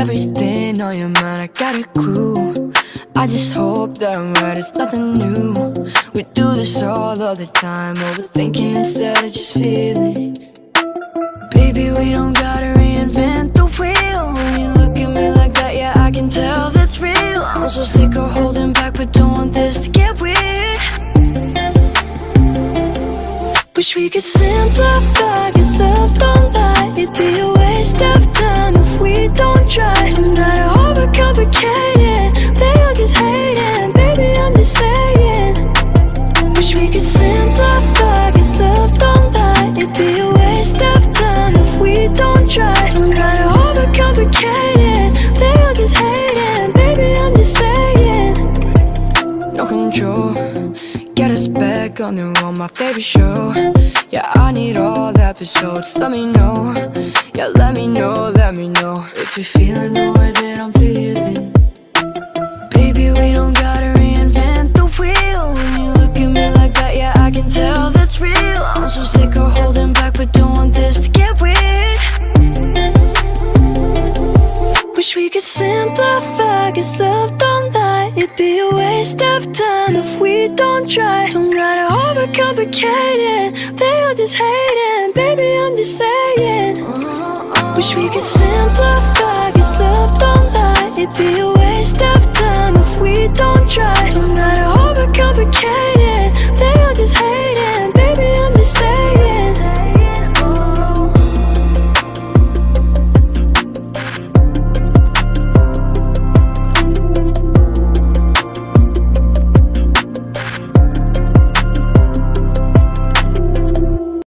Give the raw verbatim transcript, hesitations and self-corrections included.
everything on your mind, I got a clue. I just hope that I'm right, it's nothing new. We do this all of the time, overthinking instead of just feeling. Baby, we don't gotta reinvent the wheel. When you look at me like that, yeah, I can tell that's real. I'm so sick of holding back, but don't want this to get weird. Wish we could simplify, cause love don't lie. It'd be a waste of time if we don't try. Don't gotta overcomplicate it, they all just hate it. Baby, I'm just saying. Wish we could simplify, cause love don't lie. It'd be a waste of time if we don't try. Don't gotta overcomplicate it, they all just hate it. Baby, I'm just saying. No control, get us back on the road, my favorite show. Yeah, I need all episodes, let me know. Yeah, let me know, let me know if you're feeling the way that I'm feeling. Baby, we don't gotta reinvent the wheel. When you look at me like that, yeah, I can tell that's real. I'm so sick of holding back, but don't want this to get weird. Wish we could simplify, cause love don't lie. It'd be a waste of time if we don't try. Don't gotta overcomplicate it, they all just hate it. Baby, I'm just saying. Wish we could simplify, cause love don't lie. It'd be a waste of time if we don't try. Don't gotta overcomplicate